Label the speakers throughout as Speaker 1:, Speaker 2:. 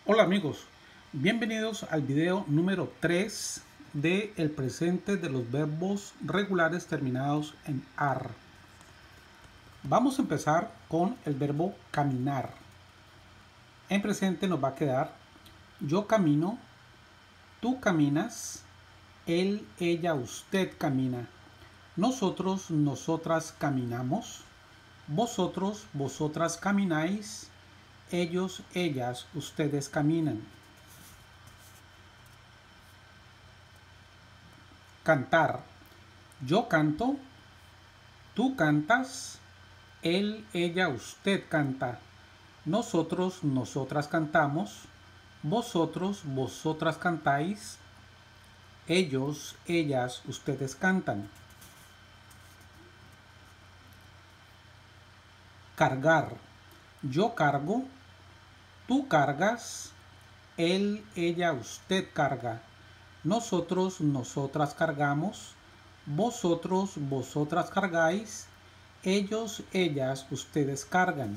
Speaker 1: Hola amigos, bienvenidos al video número 3 de el presente de los verbos regulares terminados en AR. Vamos a empezar con el verbo caminar. En presente nos va a quedar yo camino, tú caminas, él, ella, usted camina, nosotros, nosotras caminamos, vosotros, vosotras camináis, ellos, ellas, ustedes caminan. Cantar. Yo canto, tú cantas, él, ella, usted canta, nosotros, nosotras cantamos, vosotros, vosotras cantáis, ellos, ellas, ustedes cantan. Cargar. Yo cargo, tú cargas, él, ella, usted carga, nosotros, nosotras cargamos, vosotros, vosotras cargáis, ellos, ellas, ustedes cargan.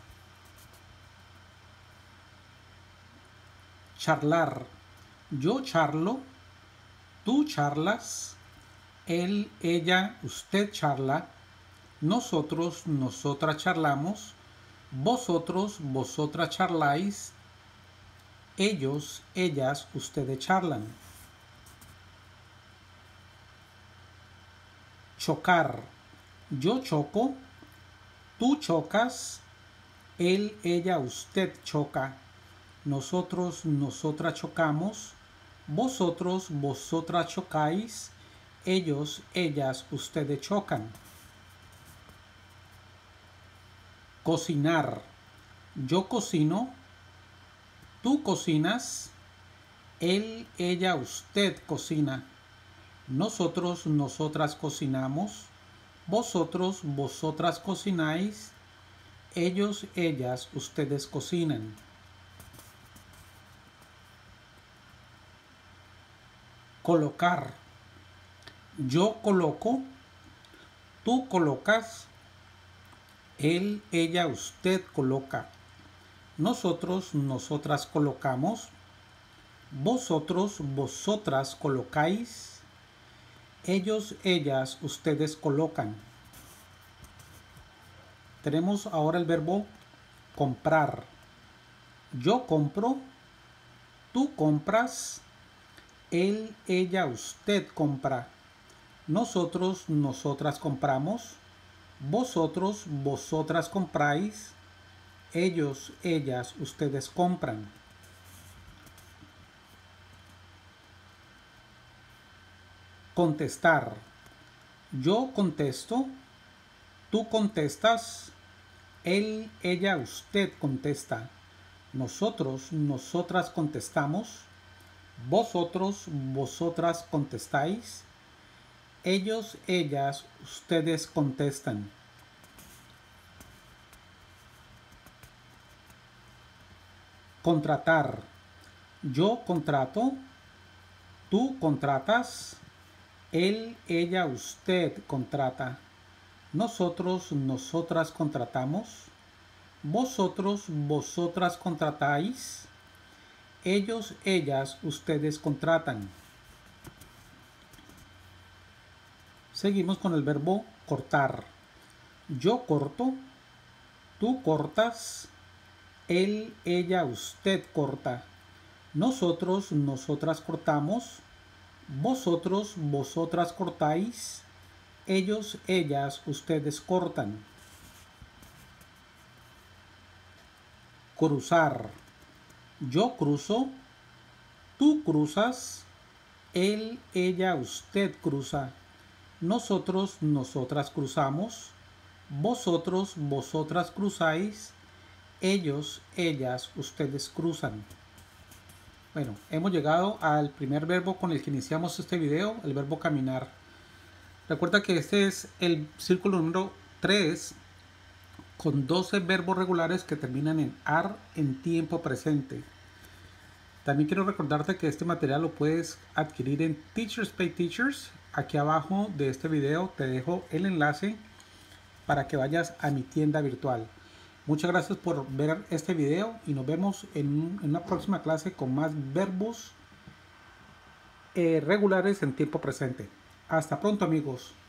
Speaker 1: Charlar. Yo charlo, tú charlas, él, ella, usted charla, nosotros, nosotras charlamos, vosotros, vosotras charláis, ellos, ellas, ustedes charlan. Chocar. Yo choco, tú chocas, él, ella, usted choca, nosotros, nosotras chocamos, vosotros, vosotras chocáis, ellos, ellas, ustedes chocan. Cocinar. Yo cocino, tú cocinas, él, ella, usted cocina, nosotros, nosotras cocinamos, vosotros, vosotras cocináis, ellos, ellas, ustedes cocinan. Colocar. Yo coloco, tú colocas, él, ella, usted coloca, nosotros, nosotras colocamos, vosotros, vosotras colocáis, ellos, ellas, ustedes colocan. Tenemos ahora el verbo comprar. Yo compro, tú compras, él, ella, usted compra, nosotros, nosotras compramos, vosotros, vosotras compráis, ellos, ellas, ustedes compran. Contestar. Yo contesto, tú contestas, él, ella, usted contesta, nosotros, nosotras contestamos, vosotros, vosotras contestáis, ellos, ellas, ustedes contestan. Contratar. Yo contrato, tú contratas, él, ella, usted contrata, nosotros, nosotras contratamos, vosotros, vosotras contratáis, ellos, ellas, ustedes contratan. Seguimos con el verbo cortar. Yo corto, tú cortas, él, ella, usted corta, nosotros, nosotras cortamos, vosotros, vosotras cortáis, ellos, ellas, ustedes cortan. Cruzar. Yo cruzo, tú cruzas, él, ella, usted cruza, nosotros, nosotras cruzamos, vosotros, vosotras cruzáis, ellos, ellas, ustedes cruzan. Bueno, hemos llegado al primer verbo con el que iniciamos este video, el verbo caminar. Recuerda que este es el círculo número 3 con 12 verbos regulares que terminan en AR en tiempo presente. También quiero recordarte que este material lo puedes adquirir en Teachers Pay Teachers. Aquí abajo de este video te dejo el enlace para que vayas a mi tienda virtual. Muchas gracias por ver este video y nos vemos en una próxima clase con más verbos regulares en tiempo presente. Hasta pronto, amigos.